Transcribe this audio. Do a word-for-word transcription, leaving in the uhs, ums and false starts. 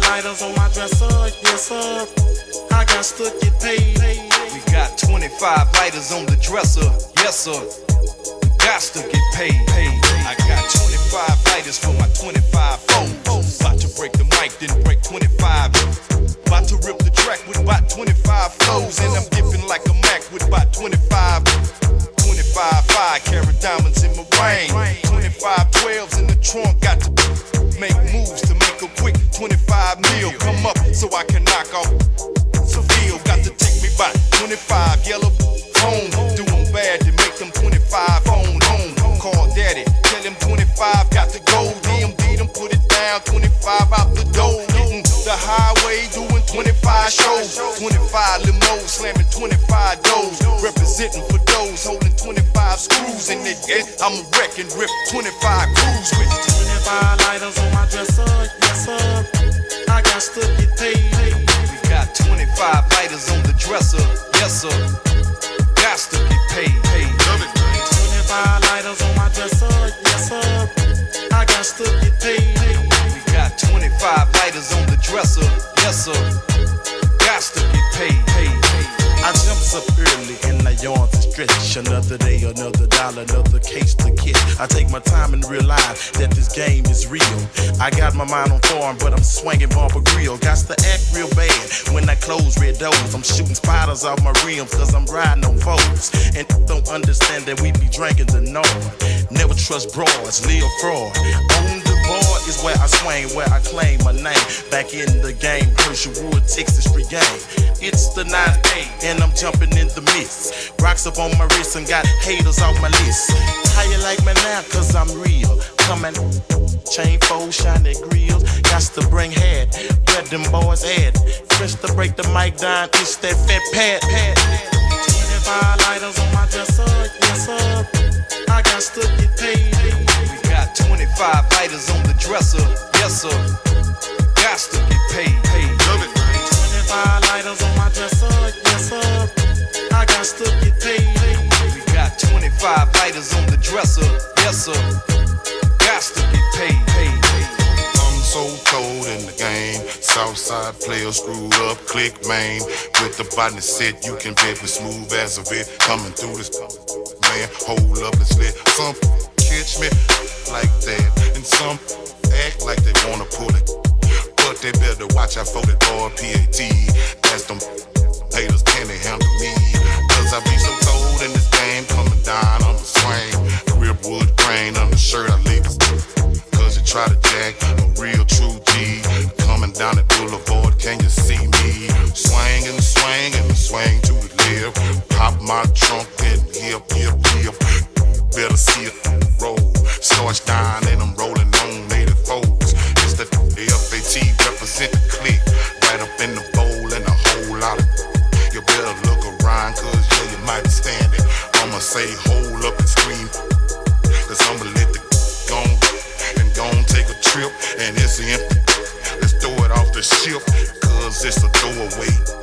lighters on my dresser, yes sir. I got to get paid. We got twenty-five lighters on the dresser, yes sir. We got to get paid. I got twenty-five lighters for my twenty-five foes. About to break the mic, then break twenty-five. About to rip the track with about twenty-five flows. And I'm dipping like a Mac with about twenty-five. twenty-five five carat diamonds in my ring. twenty-five twelves in the trunk. Got to make moves to make a quick twenty-five mil. Come up so I can knock off Seville. Got to take me by twenty-five yellow home. Do them bad to make them twenty-five phone home. Call daddy, tell him twenty-five got to go. D M D them put it down, twenty-five out the door. Hitting the highway, doing twenty-five shows. twenty-five limos, slamming twenty-five doors. Representing for those holding twenty-five screws in their head. I'm a wreck and rip twenty-five crews with twenty-five lighters on my dresser, yes sir. I got to get paid. We got twenty-five lighters on the dresser, yes sir. Got to get paid. Love it. twenty-five lighters on my dresser, yes sir. I got to get paid. We got twenty-five lighters on the dresser, yes sir. Got to get paid. I jumps up early and I yawn to stretch. Another day, another dollar, another case to catch. I take my time and realize that this game is real. I got my mind on form, but I'm swinging bumper grill. Got to act real bad when I close red doors. I'm shooting spiders off my rims cause I'm riding on foes. And don't understand that we be drinking the norm. Never trust broads, live fraud. On the board is where I swing, where I claim my name. Back in the game, Hersheywood, Texas Street game. It's the nine eight and I'm jumping in the mist. Rocks up on my wrist and got haters off my list. How you like me now? Cause I'm real. Coming, chain fold, shiny grills. Got to bring head, where them boys at. Fresh to break the mic down, it's that fat pad, pad. twenty-five lighters on my dresser, yes sir. I got to get paid. We got twenty-five lighters on the dresser, yes sir. Got to get paid. Love it. twenty-five lighters on my dresser, yes sir. I got to get paid. We got twenty-five lighters on the dresser, yes sir. Got to get paid. I'm so cold in the game. Southside players screwed up, click main. With the body set, you can bet me smooth as a vet. Coming through this, man, hold up and slit. Some catch me like that, and some act like they wanna pull it. But they better watch out for that R P A T. As them haters can they handle me. Cause I be so cold in this game. Coming down on the swing. Ripwood grain on the shirt I leave it. Cause you try to jack a real true G. Coming down the boulevard, can you see me? Swing and swing and swing to the left. Pop my trunk and hip, hip, hip. Better see it roll. Starch down and I'm rolling on eighty-fours. It's the F A T represent the clique. Right up in the bowl and a whole lot of. You better look around cause yeah you might be standing. I'ma say hold up and scream. Cause I'ma let the go and go and take a trip. And it's empty. Let's throw it off the ship. Cause it's a throwaway.